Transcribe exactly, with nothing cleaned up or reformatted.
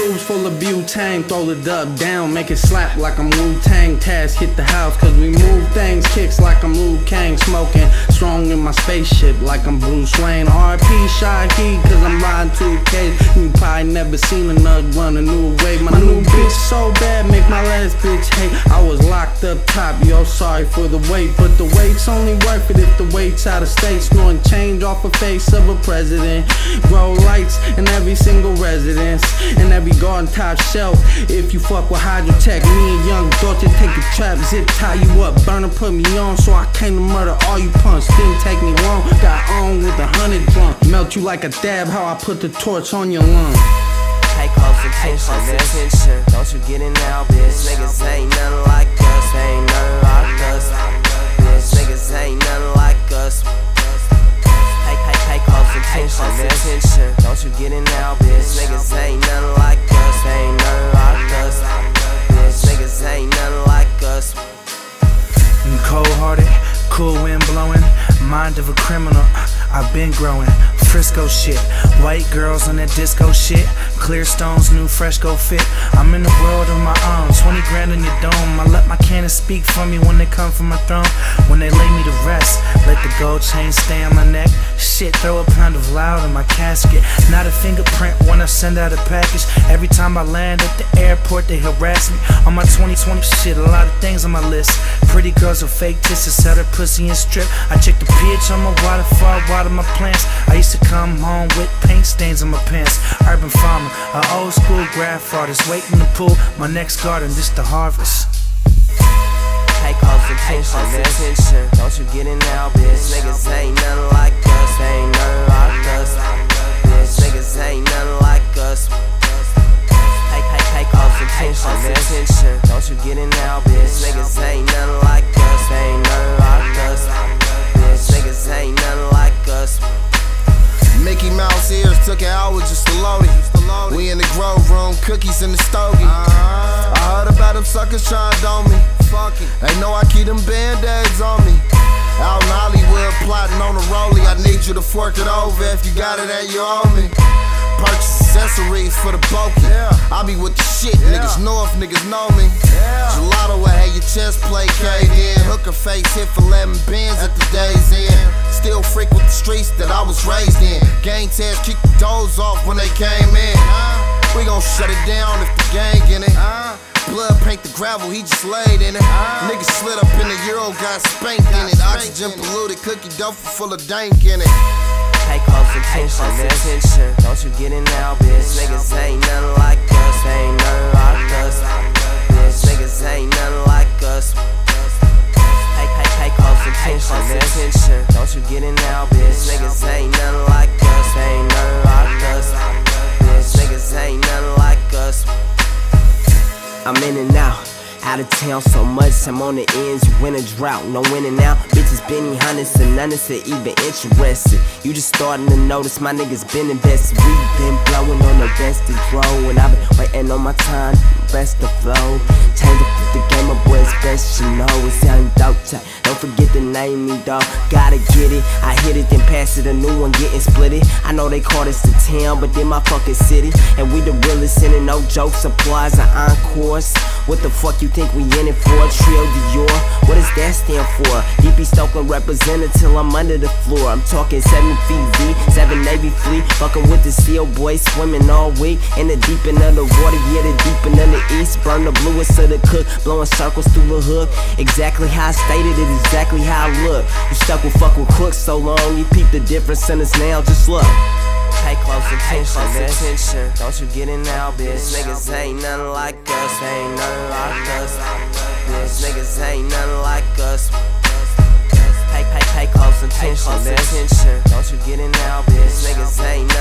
tubes full of butane, throw the dub down, make it slap like I'm Wu-Tang. Task hit the house cause we move things, kicks like I'm Liu Kang. Smoking strong in my spaceship like I'm Bruce Wayne. R P Shaheed cause I'm riding two K. You probably never seen a nug run a new wave. My new bitch so bad, make my last bitch hate. I was locked up top, yo, sorry for the wait, but the wait's only worth it if the wait's out of state. Snoring change off the face of a president. Grow lights in every single residence, and every garden top shelf. If you fuck with Hydrotech, me and young daughter take a trap, zip tie you up, burner put me on, so I came to murder all you punks. Didn't take me long, got on with a hundred drum, melt you like a dab, how I put the torch on your lung. Pay close attention, attention. Don't you get in now, bitch. Niggas ain't nothing like us, ain't nothing like us. Bitch, niggas ain't nothing like us. Pay, pay, pay close attention, attention. Don't you get in now, bitch. Niggas ain't nothing like us, ain't nothing like us. Bitch, niggas ain't nothing like us. Cold-hearted, cool wind blowing, mind of a criminal. I've been growing. Frisco shit, white girls on that disco shit, clear stones, new fresco fit. I'm in the world of my own, twenty grand in your dome. I let my cannon speak for me when they come from my throne. When they lay me to rest, let the gold chain stay on my neck. Shit, throw a pound of loud in my casket. Not a fingerprint when I send out a package. Every time I land at the airport, they harass me. On my twenty twenty shit, a lot of things on my list. Pretty girls with fake tits to sell their pussy and strip. I check the pH on my waterfall, water my plants. I used to come home with paint stains on my pants. Urban farmer, an old school graph artist, waiting to pull my next garden, this the harvest. Pay close attention, attention. Don't you get in now, bitch. Niggas ain't nothing like us, ain't nothing like us. Bitch, niggas ain't nothing like us. Pay, pay, pay close attention, attention. Don't you get in now, bitch. Niggas ain't nothing like us, ain't nothing like us. Bitch, niggas ain't nothing like us. Mickey Mouse ears took an hour just to load it. We in the grow room, cookies in the stogie. I heard about them suckers trying to dome me. They know I keep them band-aids on me. Out in Hollywood plotting on the rollie. I need you to fork it over if you got it and you owe me. Purchase accessories for the bulky. I be with the shit, niggas know if niggas know me. Gelato will have your chest plate caved in. Hooker face hit for eleven bins at the day's end. Still frequent the streets that I was raised in. Gang test kicked the doors off when they came in. We gon' shut it down if the gang in it. Blood paint the gravel, he just laid in it. Niggas slid up in the Euro, got spanked in it. Oxygen polluted, cookie dough full of dank in it. Pay close attention, attention. Don't you get in now, bitch. Niggas ain't nothing like us, ain't nothing like us. Bitch, niggas ain't nothing like us. Pay, pay, pay close attention, attention. Don't you get in now, bitch. Niggas ain't nothing like us, ain't nothing like us. Bitch, niggas ain't nothing like us. I'm in and out, out of town so much, I'm on the ends, you in a drought, no winning out. Bitches Benny Hunters and none is even interested. You just starting to notice my niggas been invested. We been blowing on the best of draw, and I've been waiting on my time, best of flow. Change up the game, my boys best you know. It's young dope type, don't forget to name me dog. Gotta get it, I hit it then pass it, a new one getting split it. I know they call this the town, but then my fucking city. And we the realest in it, no jokes, applause, and encores. What the fuck you think we in it for? Trio Dior, what does that stand for? D P Stokeland represented till I'm under the floor. I'm talking seven feet V, seven Navy fleet. Fucking with the seal boys, swimming all week. In the deep end of the water, yeah, the deep end of the east. Burn the bluest of the cook, blowing circles through the hook. Exactly how I stated it, exactly how I look. You stuck with fuck with crooks so long, you peep the difference in us now, just look. Pay close attention, attention. Don't you get in now, bitch. Niggas ain't nothing like us, ain't nothing like us. Bitch, niggas ain't nothing like us. Pay, pay, pay close attention, attention. Don't you get in now, bitch. Niggas ain't